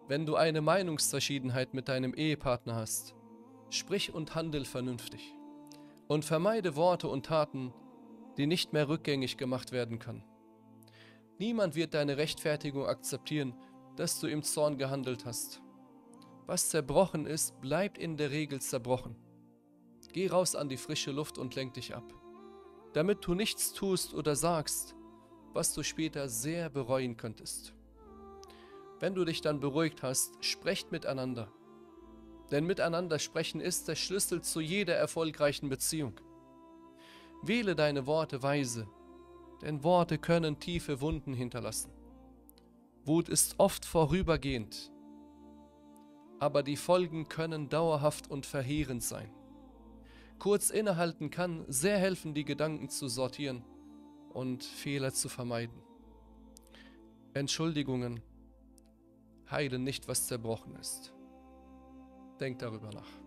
Wenn du eine Meinungsverschiedenheit mit deinem Ehepartner hast, sprich und handel vernünftig und vermeide Worte und Taten, die nicht mehr rückgängig gemacht werden können. Niemand wird deine Rechtfertigung akzeptieren, dass du im Zorn gehandelt hast. Was zerbrochen ist, bleibt in der Regel zerbrochen. Geh raus an die frische Luft und lenk dich ab, damit du nichts tust oder sagst, was du später sehr bereuen könntest. Wenn du dich dann beruhigt hast, sprecht miteinander. Denn miteinander sprechen ist der Schlüssel zu jeder erfolgreichen Beziehung. Wähle deine Worte weise, denn Worte können tiefe Wunden hinterlassen. Wut ist oft vorübergehend, aber die Folgen können dauerhaft und verheerend sein. Kurz innehalten kann sehr helfen, die Gedanken zu sortieren und Fehler zu vermeiden. Entschuldigungen heilen nicht, was zerbrochen ist. Denk darüber nach.